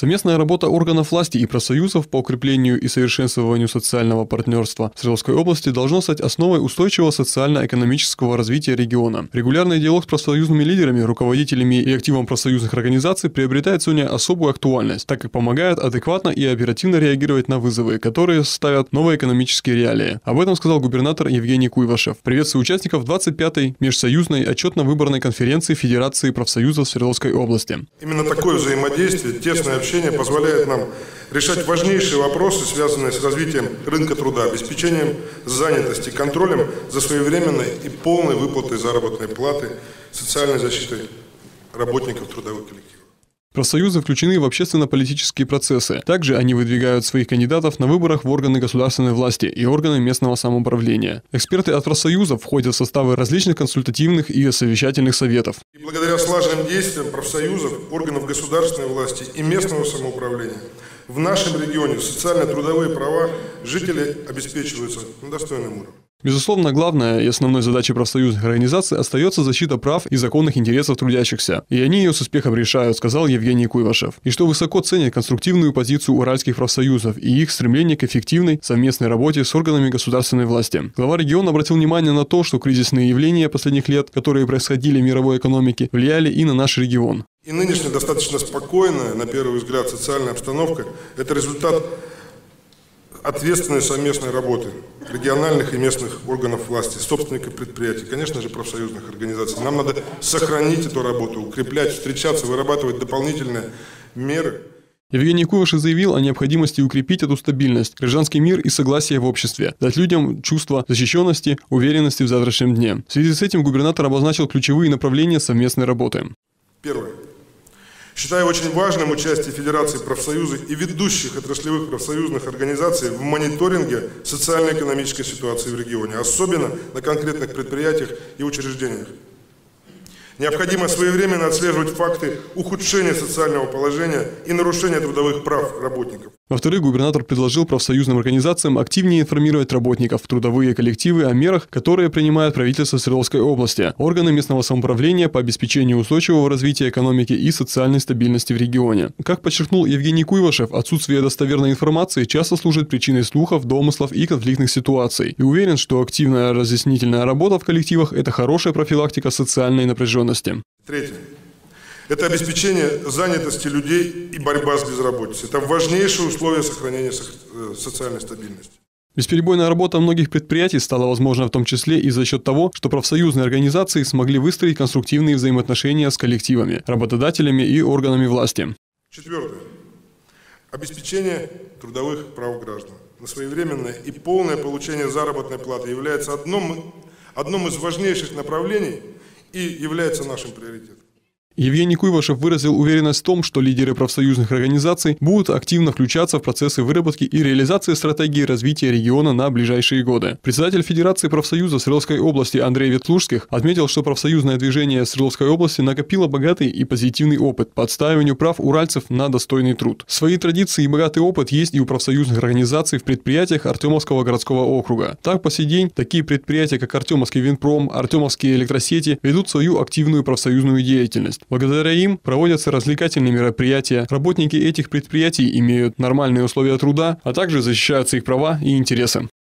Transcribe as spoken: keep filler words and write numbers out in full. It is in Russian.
Совместная работа органов власти и профсоюзов по укреплению и совершенствованию социального партнерства в Свердловской области должно стать основой устойчивого социально-экономического развития региона. Регулярный диалог с профсоюзными лидерами, руководителями и активом профсоюзных организаций приобретает сегодня особую актуальность, так как помогает адекватно и оперативно реагировать на вызовы, которые ставят новые экономические реалии. Об этом сказал губернатор Евгений Куйвашев. Приветствую участников двадцать пятой межсоюзной отчетно-выборной конференции Федерации профсоюзов Свердловской области. Именно такое взаимодействие, тесное общение позволяет нам решать важнейшие вопросы, связанные с развитием рынка труда, обеспечением занятости, контролем за своевременной и полной выплатой заработной платы, социальной защитой работников трудовых коллективов. Профсоюзы включены в общественно-политические процессы. Также они выдвигают своих кандидатов на выборах в органы государственной власти и органы местного самоуправления. Эксперты от профсоюзов входят в составы различных консультативных и совещательных советов. И благодаря слаженным действиям профсоюзов, органов государственной власти и местного самоуправления в нашем регионе социально-трудовые права жителей обеспечиваются на достойном уровне. Безусловно, главной и основной задачей профсоюзных организаций остается защита прав и законных интересов трудящихся. И они ее с успехом решают, сказал Евгений Куйвашев. И что высоко ценят конструктивную позицию уральских профсоюзов и их стремление к эффективной совместной работе с органами государственной власти. Глава региона обратил внимание на то, что кризисные явления последних лет, которые происходили в мировой экономике, влияли и на наш регион. И нынешняя достаточно спокойная, на первый взгляд, социальная обстановка – это результат ответственной совместной работы региональных и местных органов власти, собственников предприятий, конечно же, профсоюзных организаций. Нам надо сохранить эту работу, укреплять, встречаться, вырабатывать дополнительные меры. Евгений Куйвашев заявил о необходимости укрепить эту стабильность, гражданский мир и согласие в обществе, дать людям чувство защищенности, уверенности в завтрашнем дне. В связи с этим губернатор обозначил ключевые направления совместной работы. Первое. Считаю очень важным участие Федерации профсоюзов и ведущих отраслевых профсоюзных организаций в мониторинге социально-экономической ситуации в регионе, особенно на конкретных предприятиях и учреждениях. Необходимо своевременно отслеживать факты ухудшения социального положения и нарушения трудовых прав работников. Во-вторых, губернатор предложил профсоюзным организациям активнее информировать работников, трудовые коллективы о мерах, которые принимает правительство Свердловской области, органы местного самоуправления по обеспечению устойчивого развития экономики и социальной стабильности в регионе. Как подчеркнул Евгений Куйвашев, отсутствие достоверной информации часто служит причиной слухов, домыслов и конфликтных ситуаций. И уверен, что активная разъяснительная работа в коллективах – это хорошая профилактика социальной напряженности. Третье. Это обеспечение занятости людей и борьба с безработицей. Это важнейшие условия сохранения социальной стабильности. Бесперебойная работа многих предприятий стала возможна в том числе и за счет того, что профсоюзные организации смогли выстроить конструктивные взаимоотношения с коллективами, работодателями и органами власти. Четвертое. Обеспечение трудовых прав граждан. На своевременное и полное получение заработной платы является одном, одном из важнейших направлений и является нашим приоритетом. Евгений Куйвашев выразил уверенность в том, что лидеры профсоюзных организаций будут активно включаться в процессы выработки и реализации стратегии развития региона на ближайшие годы. Председатель Федерации профсоюзов Свердловской области Андрей Ветлужских отметил, что профсоюзное движение Свердловской области накопило богатый и позитивный опыт по отстаиванию прав уральцев на достойный труд. Свои традиции и богатый опыт есть и у профсоюзных организаций в предприятиях Артемовского городского округа. Так, по сей день такие предприятия, как Артемовский винпром, Артемовские электросети, ведут свою активную профсоюзную деятельность. Благодаря им проводятся развлекательные мероприятия, работники этих предприятий имеют нормальные условия труда, а также защищаются их права и интересы.